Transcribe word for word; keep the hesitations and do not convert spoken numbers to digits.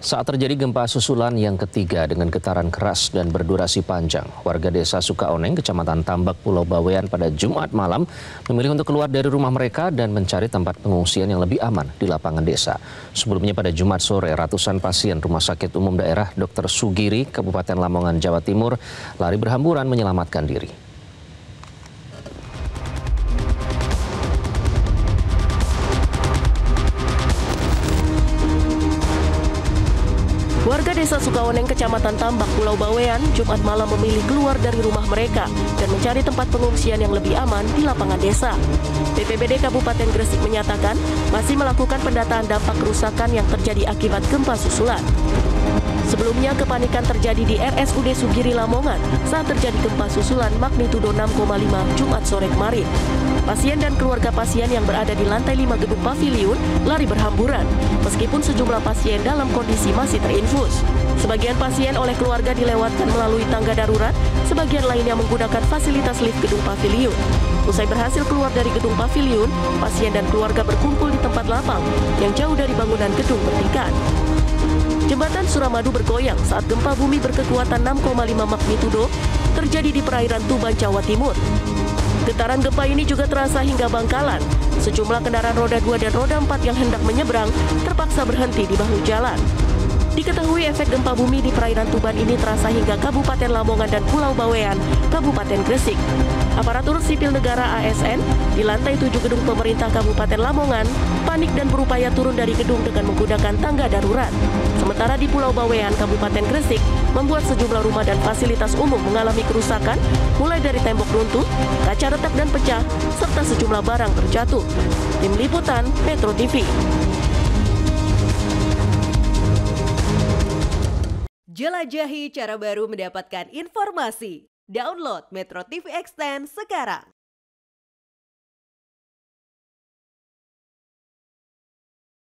Saat terjadi gempa susulan yang ketiga dengan getaran keras dan berdurasi panjang, warga desa Sukaoneng, Kecamatan Tambak, Pulau Bawean pada Jumat malam memilih untuk keluar dari rumah mereka dan mencari tempat pengungsian yang lebih aman di lapangan desa. Sebelumnya pada Jumat sore, ratusan pasien Rumah Sakit Umum Daerah dokter Sugiri, Kabupaten Lamongan, Jawa Timur, lari berhamburan menyelamatkan diri. Warga desa Sukaoneng, Kecamatan Tambak, Pulau Bawean, Jumat malam memilih keluar dari rumah mereka dan mencari tempat pengungsian yang lebih aman di lapangan desa. B P B D Kabupaten Gresik menyatakan masih melakukan pendataan dampak kerusakan yang terjadi akibat gempa susulan. Sebelumnya, kepanikan terjadi di R S U D Sugiri, Lamongan saat terjadi gempa susulan magnitudo enam koma lima Jumat sore kemarin. Pasien dan keluarga pasien yang berada di lantai lima gedung paviliun lari berhamburan, meskipun sejumlah pasien dalam kondisi masih terinfus. Sebagian pasien oleh keluarga dilewatkan melalui tangga darurat, sebagian lainnya menggunakan fasilitas lift gedung paviliun. Usai berhasil keluar dari gedung paviliun, pasien dan keluarga berkumpul di tempat lapang yang jauh dari bangunan gedung bertingkat. Jembatan Suramadu bergoyang saat gempa bumi berkekuatan enam koma lima magnitudo terjadi di perairan Tuban, Jawa Timur. Getaran gempa ini juga terasa hingga Bangkalan. Sejumlah kendaraan roda dua dan roda empat yang hendak menyeberang terpaksa berhenti di bahu jalan. Diketahui efek gempa bumi di perairan Tuban ini terasa hingga Kabupaten Lamongan dan Pulau Bawean, Kabupaten Gresik. Aparatur sipil negara A S N di lantai tujuh gedung pemerintah Kabupaten Lamongan panik dan berupaya turun dari gedung dengan menggunakan tangga darurat. Sementara di Pulau Bawean, Kabupaten Gresik, membuat sejumlah rumah dan fasilitas umum mengalami kerusakan, mulai dari tembok runtuh, kaca retak dan pecah, serta sejumlah barang terjatuh. Tim Liputan, Metro T V. Jelajahi cara baru mendapatkan informasi. Download Metro T V Extend sekarang.